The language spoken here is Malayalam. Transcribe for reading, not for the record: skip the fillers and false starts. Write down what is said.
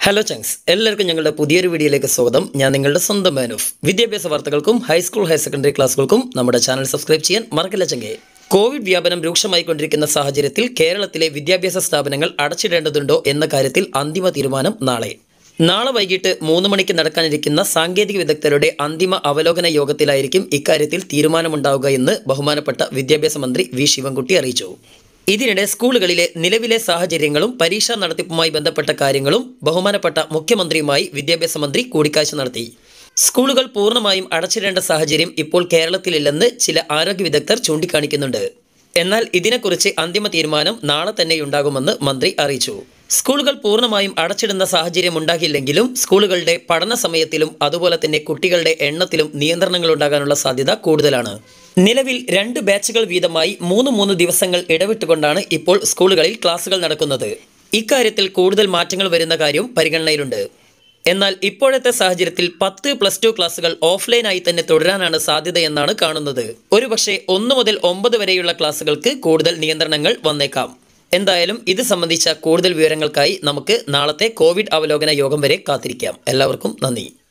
ഹലോ ചങ്സ്, എല്ലാവർക്കും ഞങ്ങളുടെ പുതിയൊരു വീഡിയോയിലേക്ക് സ്വാഗതം. ഞാൻ നിങ്ങളുടെ സ്വന്തം മാനുഫ്. വിദ്യാഭ്യാസ വാർത്തകൾക്കും ഹൈസ്കൂൾ ഹയർ സെക്കൻഡറി ക്ലാസ്സുകൾക്കും നമ്മുടെ ചാനൽ സബ്സ്ക്രൈബ് ചെയ്യാൻ മറക്കില്ല ചങ്ങേ. കോവിഡ് വ്യാപനം രൂക്ഷമായിക്കൊണ്ടിരിക്കുന്ന സാഹചര്യത്തിൽ കേരളത്തിലെ വിദ്യാഭ്യാസ സ്ഥാപനങ്ങൾ അടച്ചിടേണ്ടതുണ്ടോ എന്ന കാര്യത്തിൽ അന്തിമ തീരുമാനം നാളെ വൈകിട്ട് 3 മണിക്ക് നടക്കാനിരിക്കുന്ന സാങ്കേതിക വിദഗ്ധരുടെ അന്തിമ അവലോകന യോഗത്തിലായിരിക്കും ഇക്കാര്യത്തിൽ തീരുമാനമുണ്ടാവുക എന്ന് ബഹുമാനപ്പെട്ട വിദ്യാഭ്യാസ മന്ത്രി വി ശിവൻകുട്ടി അറിയിച്ചു. ഇതിനിടെ സ്കൂളുകളിലെ നിലവിലെ സാഹചര്യങ്ങളും പരീക്ഷാ നടത്തിപ്പുമായി ബന്ധപ്പെട്ട കാര്യങ്ങളും ബഹുമാനപ്പെട്ട മുഖ്യമന്ത്രിയുമായി വിദ്യാഭ്യാസ മന്ത്രി കൂടിക്കാഴ്ച നടത്തി. സ്കൂളുകൾ പൂർണ്ണമായും അടച്ചിടേണ്ട സാഹചര്യം ഇപ്പോൾ കേരളത്തിലില്ലെന്ന് ചില ആരോഗ്യ വിദഗ്ധർ ചൂണ്ടിക്കാണിക്കുന്നുണ്ട്. എന്നാൽ ഇതിനെക്കുറിച്ച് അന്തിമ തീരുമാനം നാളെ തന്നെയുണ്ടാകുമെന്ന് മന്ത്രി അറിയിച്ചു. സ്കൂളുകൾ പൂർണ്ണമായും അടച്ചിടുന്ന സാഹചര്യം ഉണ്ടാകില്ലെങ്കിലും സ്കൂളുകളുടെ പഠന സമയത്തിലും അതുപോലെ തന്നെ കുട്ടികളുടെ എണ്ണത്തിലും നിയന്ത്രണങ്ങൾ ഉണ്ടാകാനുള്ള സാധ്യത കൂടുതലാണ്. നിലവിൽ 2 ബാച്ചുകൾ വീതമായി 3 ദിവസങ്ങൾ ഇടവിട്ടുകൊണ്ടാണ് ഇപ്പോൾ സ്കൂളുകളിൽ ക്ലാസുകൾ നടക്കുന്നത്. ഇക്കാര്യത്തിൽ കൂടുതൽ മാറ്റങ്ങൾ വരുന്ന കാര്യം പരിഗണനയിലുണ്ട്. എന്നാൽ ഇപ്പോഴത്തെ സാഹചര്യത്തിൽ 10+2 ക്ലാസുകൾ ഓഫ്ലൈനായി തന്നെ തുടരാനാണ് സാധ്യതയെന്നാണ് കാണുന്നത്. ഒരുപക്ഷെ 1 മുതൽ 9 വരെയുള്ള ക്ലാസുകൾക്ക് കൂടുതൽ നിയന്ത്രണങ്ങൾ വന്നേക്കാം. എന്തായാലും ഇത് സംബന്ധിച്ച കൂടുതൽ വിവരങ്ങൾക്കായി നമുക്ക് നാളത്തെ കോവിഡ് അവലോകന യോഗം വരെ കാത്തിരിക്കാം. എല്ലാവർക്കും നന്ദി.